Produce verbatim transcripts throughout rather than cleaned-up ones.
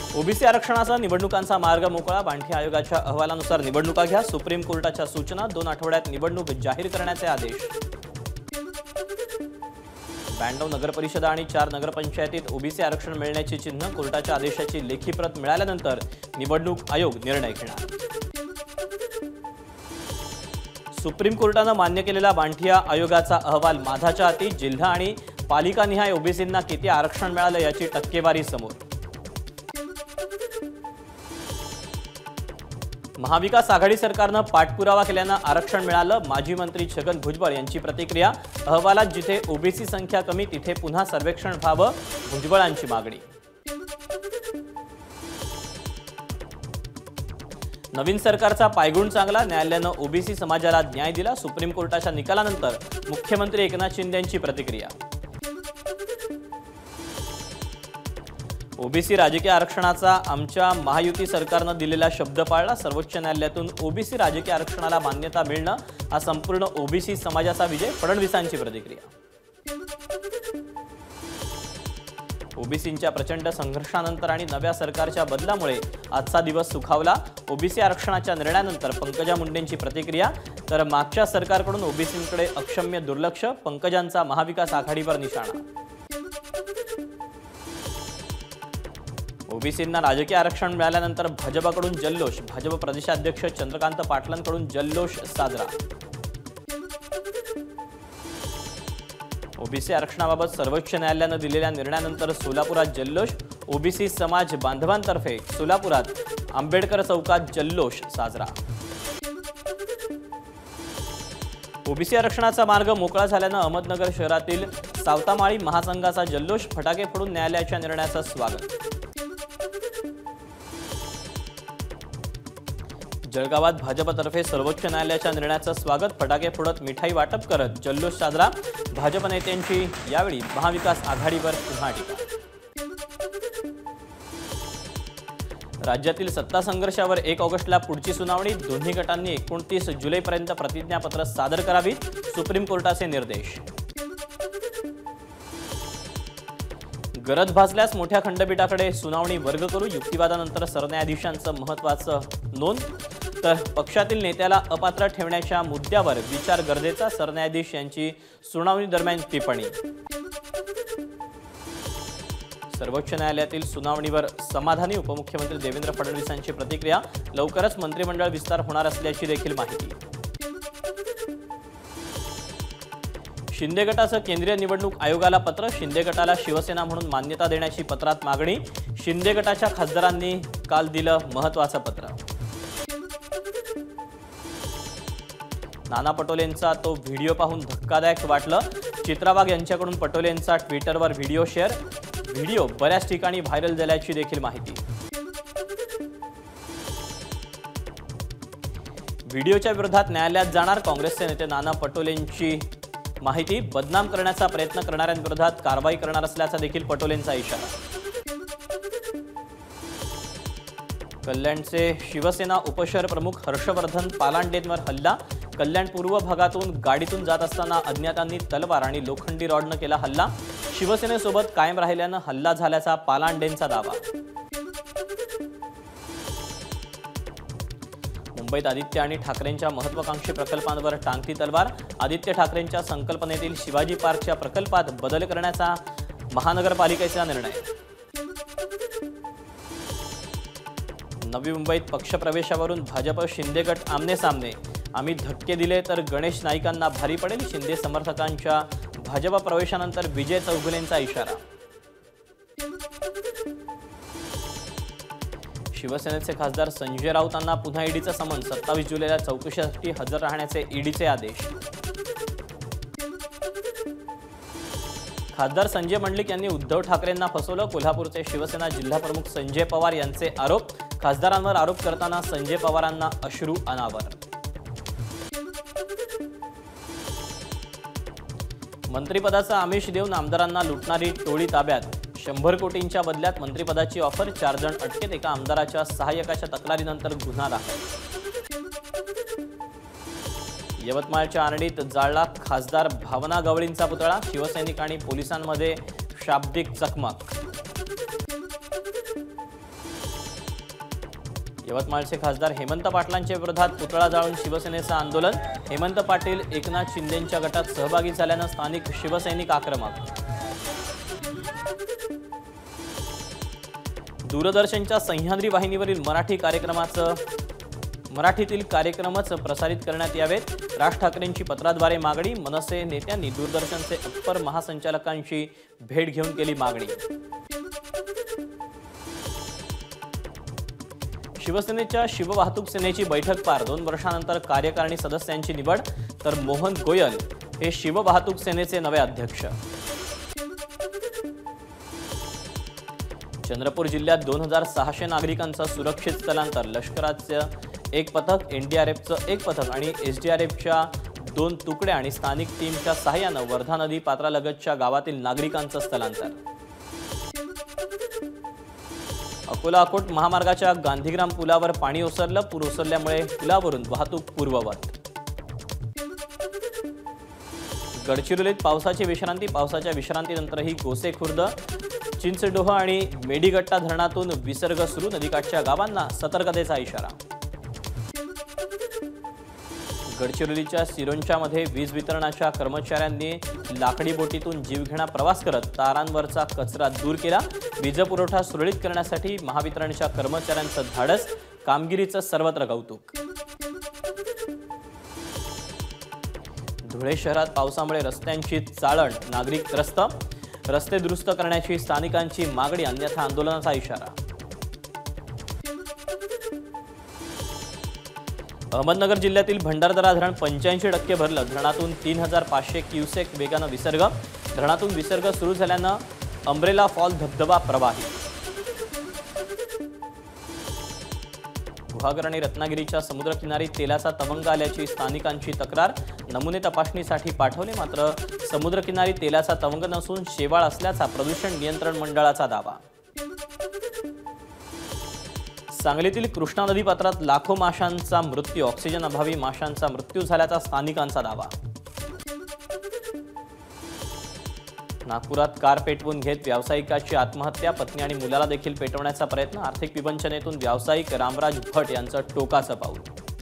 OBC आरक्षणाचा निवडणुकांचा मार्ग मोकळा। बांठी आयोगाच्या अहवालानुसार निवडणुका घ्या। सुप्रीम कोर्टाच्या सूचना। दोन आठवड्यात निवडणूक जाहीर करण्याचे आदेश। ब्याण्णव नगरपरिषदा आणि चार नगरपंचायतीत ओबीसी आरक्षण मिळण्याची चिन्ह। कोर्टाच्या आदेशाची लेखी प्रत मिळाल्यानंतर निवडणूक आयोग निर्णय घेणार। सुप्रीम कोर्टाने मान्य केलेला बांठी आयोगाचा अहवाल माधाच्या हाती। जिल्हा आणि पालिकानिहाय ओबीसींना किती आरक्षण मिळालं याची टक्केवारी समोर। महाविकास आघाडी सरकारने पाठपुरावा केल्याने आरक्षण मिळालं। माजी मंत्री छगन भुजबळ यांची प्रतिक्रिया। अहवालात जिथे ओबीसी संख्या कमी तिथे पुन्हा सर्वेक्षण व्हावं, भुजबळांची मागणी। नवीन सरकारचा पायगुण चांगला। न्यायालयाने ओबीसी समाजाला न्याय दिला। सुप्रीम कोर्टाच्या निकालानंतर मुख्यमंत्री एकनाथ शिंदे यांची प्रतिक्रिया। ओबीसी राजकीय आरक्षणाचा आमच्या महायुती सरकारने दिलेला शब्द पाळला। सर्वोच्च न्यायालयातून ओबीसी राजकीय आरक्षणाला मान्यता मिळणं हा संपूर्ण ओबीसी समाजाचा विजय, फडणवीसांची प्रतिक्रिया। ओबीसींच्या प्रचंड संघर्षानंतर आणि नव्या सरकारच्या बदलामुळे आजचा दिवस सुखावला। ओबीसी आरक्षणाच्या निर्णयानंतर पंकजा मुंडेंची प्रतिक्रिया। तर मागच्या सरकारकडून ओबीसींकडे अक्षम्य दुर्लक्ष, पंकजांचा महाविकास आघाडीवर निशाणा। ओबीसींना राजकीय आरक्षण मिळाल्यानंतर भाजपकडून जल्लोष। भाजप प्रदेशाध्यक्ष चंद्रकांत पाटलांकडून जल्लोष साजरा। ओबीसी आरक्षणाबाबत सर्वोच्च न्यायालयाने दिलेल्या निर्णयानंतर सोलापुरात जल्लोष। ओबीसी समाज बांधवांतर्फे सोलापुरात आंबेडकर चौकात जल्लोष साजरा। ओबीसी आरक्षणाचा मार्ग मोकळा झाल्याने अहमदनगर शहरातील सावतामाळी महासंघाचा जल्लोष। फटाके फोडून न्यायालयाच्या निर्णयाचं स्वागत। जळगावात भाजपतर्फे सर्वोच्च न्यायालयाच्या निर्णयाचं स्वागत। फटाके फोडत मिठाई वाटप करत जल्लोष साजरा। भाजप नेत्यांची यावेळी महाविकास आघाडीवर पुन्हा टीका। राज्यातील सत्ता संघर्षावर एक ऑगस्टला पुढची सुनावणी। दोन्ही गटांनी एकोणतीस जुलैपर्यंत प्रतिज्ञापत्र सादर करावीत, सुप्रीम कोर्टाचे निर्देश। गरज भासल्यास मोठ्या खंडपीठाकडे सुनावणी वर्ग करू। युक्तिवादानंतर सरन्यायाधीशांचं महत्त्वाचं नोंद। तर पक्षातील नेत्याला अपात्र ठेवण्याच्या मुद्द्यावर विचार गरजेचा, सरन्यायाधीश यांची सुनावणी दरम्यान टिप्पणी। सर्वोच्च न्यायालयातील सुनावणीवर समाधानी, उपमुख्यमंत्री देवेंद्र फडणवीसांची प्रतिक्रिया। लवकरच मंत्रिमंडळ विस्तार होणार असल्याची देखील माहिती। शिंदे गटाचं केंद्रीय निवडणूक आयोगाला पत्र। शिंदे गटाला शिवसेना म्हणून मान्यता देण्याची पत्रात मागणी। शिंदे गटाच्या खासदारांनी काल दिलं महत्त्वाचं पत्र। नाना पटोलेंचा तो व्हिडिओ पाहून धक्कादायक वाटलं। चित्रा वाघ यांच्याकडून पटोलेंचा ट्विटरवर व्हिडिओ शेअर। व्हिडिओ बऱ्याच ठिकाणी व्हायरल झाल्याची देखील माहिती। व्हिडिओच्या विरोधात न्यायालयात जाणार काँग्रेसचे नेते नाना पटोलेंची माहिती। बदनाम करण्याचा प्रयत्न करणाऱ्यांविरोधात कारवाई करणार असल्याचा देखील पटोलेंचा इशारा। कल्याणचे शिवसेना उपशहर प्रमुख हर्षवर्धन पालांडेंवर हल्ला। कल्याण पूर्व भागातून गाडीतून जात असताना अज्ञातांनी तलवार आणि लोखंडी रॉडनं केला हल्ला। शिवसेनेसोबत कायम राहिल्यानं हल्ला झाल्याचा पालांडेंचा दावा। मुंबईत आदित्य आणि ठाकरेंच्या महत्त्वाकांक्षी प्रकल्पांवर टांगती तलवार। आदित्य ठाकरेंच्या संकल्पनेतील शिवाजी पार्कच्या प्रकल्पात बदल करण्याचा महानगरपालिकेचा निर्णय। नवी मुंबईत पक्षप्रवेशावरून भाजप शिंदे गट आमने सामने। आम्ही धक्के दिले तर गणेश नाईकांना भारी पडेल। शिंदे समर्थकांच्या भाजप प्रवेशानंतर विजय चौगुलेंचा इशारा। शिवसेनेचे खासदार संजय राऊतांना पुन्हा ईडीचा समन्स। सत्तावीस जुलैला चौकशीसाठी हजर राहण्याचे ईडीचे आदेश। खासदार संजय मंडलिक यांनी उद्धव ठाकरेंना फसवलं। कोल्हापूरचे शिवसेना जिल्हाप्रमुख संजय पवार यांचे आरोप। खासदारांवर आरोप करताना संजय पवारांना अश्रू अनावर। मंत्रिपदाचा आमिष देऊन आमदारांना लुटणारी टोळी ताब्यात। शंभर कोटींच्या बदल्यात मंत्रिपदाची ऑफर। चार जण अटकेत। एका आमदाराच्या सहाय्यकाच्या तक्रारीनंतर गुन्हा दाखल। यवतमाळच्या आर्णीत जाळला खासदार भावना गवळींचा पुतळा। शिवसैनिक आणि पोलिसांमध्ये शाब्दिक चकमक। यवतमाळचे खासदार हेमंत पाटलांच्या विरोधात पुतळा जाळून शिवसेनेचं आंदोलन। हेमंत पाटील एकनाथ शिंदेंच्या गटात सहभागी झाल्यानं स्थानिक शिवसैनिक आक्रमक। दूरदर्शनच्या सह्याद्री वाहिनीवरील मराठी कार्यक्रमाचं मराठीतील कार्यक्रमच प्रसारित करण्यात यावेत। राज ठाकरेंची पत्राद्वारे मागणी। मनसे नेत्यांनी दूरदर्शनचे अप्पर महासंचालकांची भेट घेऊन केली मागणी। शिवसेनेच्या शिववाहतूक सेनेची बैठक पार। दोन वर्षांनंतर कार्यकारिणी सदस्यांची निवड, तर मोहन गोयल हे शिववाहतूक सेनेचे नवे अध्यक्ष। चंद्रपूर जिल्ह्यात दोन हजार सहाशे नागरिकांचं सुरक्षित स्थलांतर। लष्कराचं एक पथक, एनडीआरएफचं एक पथक आणि एसडीआरएफच्या दोन तुकड्या आणि स्थानिक टीमच्या सहाय्यानं वर्धा नदी पात्रालगतच्या गावातील नागरिकांचं स्थलांतर। अकोला अकोट महामार्गाच्या गांधीग्राम पुलावर पाणी ओसरलं। पूर ओसरल्यामुळे पुलावरून वाहतूक पूर्ववत। गडचिरोलीत पावसाची विश्रांती। पावसाच्या विश्रांतीनंतरही गोसेखुर्द, चिंचडोह आणि मेडीगट्टा धरणातून विसर्ग सुरू। नदीकाठच्या गावांना सतर्कतेचा इशारा। गडचिरोलीच्या सिरोंचामध्ये वीज वितरणाच्या कर्मचाऱ्यांनी लाकडी बोटीतून जीवघेणा प्रवास करत तारांवरचा कचरा दूर केला। वीज पुरवठा सुरळीत करण्यासाठी महावितरणच्या कर्मचाऱ्यांचं धाडस। कामगिरीचं सर्वत्र कौतुक। धुळे शहरात पावसामुळे रस्त्यांची चाळण, नागरिक त्रस्त। रस्ते दुरुस्त करण्याची स्थानिकांची मागणी, अन्यथा आंदोलनाचा इशारा। अहमदनगर जिल्ह्यातील भंडारदरा धरण पंच्याऐंशी टक्के भरलं। धरणातून तीन हजार पाचशे क्युसेक वेगानं विसर्ग। धरणातून विसर्ग सुरू झाल्यानं अंब्रेला फॉल धबधबा प्रवाहित। गुहागर आणि रत्नागिरीच्या समुद्रकिनारी तेलाचा तवंग आल्याची स्थानिकांची तक्रार। नमुने तपासणीसाठी पाठवले, मात्र समुद्रकिनारी तेलाचा तवंग नसून शेवाळ असल्याचा प्रदूषण नियंत्रण मंडळाचा दावा। सांगलीतील कृष्णा नदी पात्रात लाखो माशांचा मृत्यू। ऑक्सिजन अभावी माशांचा मृत्यू झाल्याचा स्थानिकांचा दावा। नागपुरात कार पेटवून घेत व्यावसायिकाची आत्महत्या। पत्नी आणि मुलाला देखील पेटवण्याचा प्रयत्न। आर्थिक विवंचनेतून व्यावसायिक रामराज भट यांचं टोकाचं पाऊल।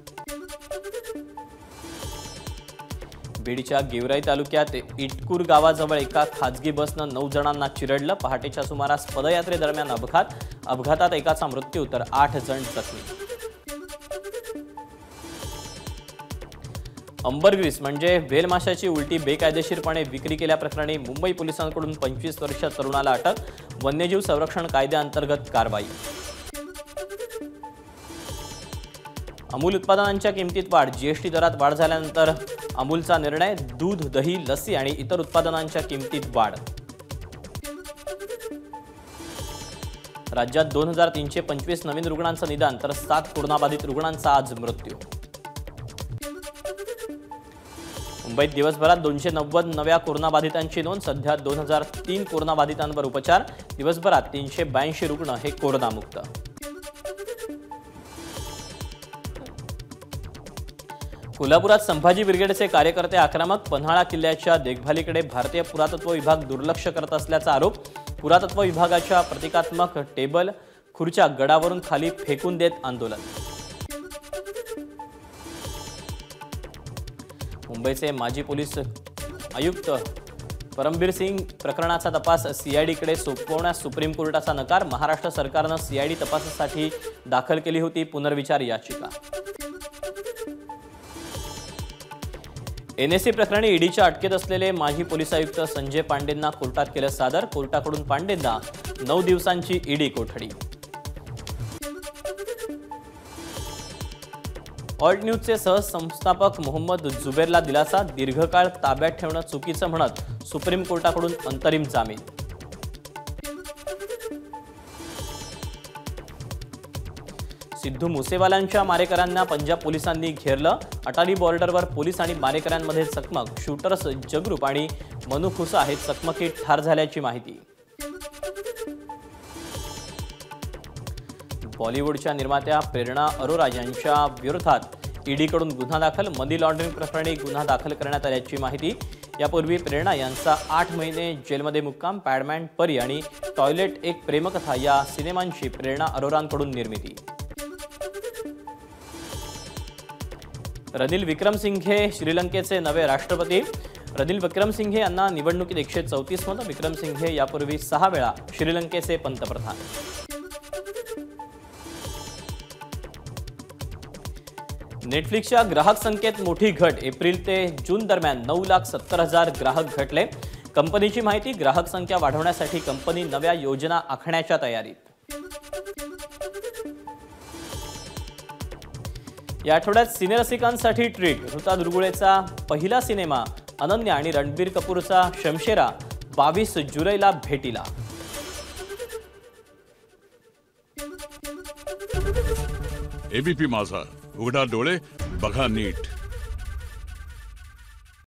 बीडच्या गेवराई तालुक्यात इटकूर गावाजवळ एका खाजगी बसनं नऊ जणांना चिरडलं। पहाटेच्या सुमारास पदयात्रेदरम्यान अपघात। अपघातात एकाचा मृत्यू तर आठ जण जखमी। अंबरग्रीस म्हणजे व्हेल माशाची उलटी बेकायदेशीरपणे विक्री केल्याप्रकरणी मुंबई पोलिसांकडून पंचवीस वर्षीय तरुणाला अटक। वन्यजीव संरक्षण कायद्याअंतर्गत कारवाई। अमूल उत्पादनांच्या किमतीत वाढ। जीएसटी दरात वाढ झाल्यानंतर अमूलचा निर्णय। दूध, दही, लस्सी आणि इतर उत्पादनांच्या किमतीत वाढ। राज्यात दोन हजार तीनशे पंचवीस नवीन रुग्णांचं निदान, तर सात कोरोनाबाधित रुग्णांचा आज मृत्यू। मुंबईत दिवसभरात दोनशे नव्वद नव्या कोरोनाबाधितांची नोंद। सध्या दोन हजार तीन कोरोनाबाधितांवर उपचार। दिवसभरात तीनशे ब्याऐंशी रुग्ण हे कोरोनामुक्त। कोल्हापुरात संभाजी ब्रिगेडचे कार्यकर्ते आक्रमक। पन्हाळा किल्ल्याच्या देखभालीकडे भारतीय पुरातत्व विभाग दुर्लक्ष करत असल्याचा आरोप। पुरातत्व विभागाच्या प्रतिकात्मक टेबल, खुर्च्या गडावरून खाली फेकून देत आंदोलन। मुंबईचे माजी पोलीस आयुक्त परमबीर सिंग प्रकरणाचा तपास सीआयडीकडे सोपवण्यास सुप्रीम कोर्टाचा नकार। महाराष्ट्र सरकारनं सीआयडी तपासासाठी दाखल केली होती पुनर्विचार याचिका। एनएससी प्रकरणी ईडीच्या अटकेत असलेले माजी पोलीस आयुक्त संजय पांडेंना कोर्टात केलं सादर। कोर्टाकडून पांडेंना नऊ दिवसांची ईडी कोठडी। ऑल्ट न्यूजचे सहसंस्थापक मोहम्मद जुबेरला दिलासा। दीर्घकाळ ताब्यात ठेवणं चुकीचं म्हणत सुप्रीम कोर्टाकडून अंतरिम जामीन। सिद्धू मुसेवाल्यांच्या मारेकऱ्यांना पंजाब पोलिसांनी घेरलं। अटारी बॉर्डरवर पोलीस आणि मारेकऱ्यांमध्ये चकमक। शूटर्स जगरूप आणि मनु खुसा हे चकमकीत ठार झाल्याची माहिती। बॉलिवूडच्या निर्मात्या प्रेरणा अरोरा यांच्या विरोधात ईडीकडून गुन्हा दाखल। मनी लॉन्ड्रिंग प्रकरणी गुन्हा दाखल करण्यात आल्याची माहिती। यापूर्वी प्रेरणा यांचा आठ महिने जेलमध्ये मुक्काम। पॅडमॅन, परी आणि टॉयलेट एक प्रेमकथा या सिनेमांची प्रेरणा अरोरांकडून निर्मिती। रणील विक्रमसिंघे श्रीलंकेचे नवे राष्ट्रपती। रणील विक्रमसिंघे यांना निवडणुकीत एकशे चौतीस मतं। विक्रमसिंघे यापूर्वी सहा वेळा श्रीलंकेचे पंतप्रधान। नेटफ्लिक्सच्या ग्राहक संख्येत मोठी घट। एप्रिल ते जून दरम्यान नऊ लाख सत्तर हजार ग्राहक घटले। कंपनीची माहिती, ग्राहक संख्या वाढवण्यासाठी कंपनी नव्या योजना आखण्याच्या तयारीत। या आठवड्यात सिनेरसिकांसाठी ट्रीट। ऋता दुर्गुळेचा पहिला सिनेमा अनन्या आणि रणबीर कपूरचा शमशेरा बावीस जुलैला भेटीला। एबीपी माझा, उघडा डोळे बघा नीट।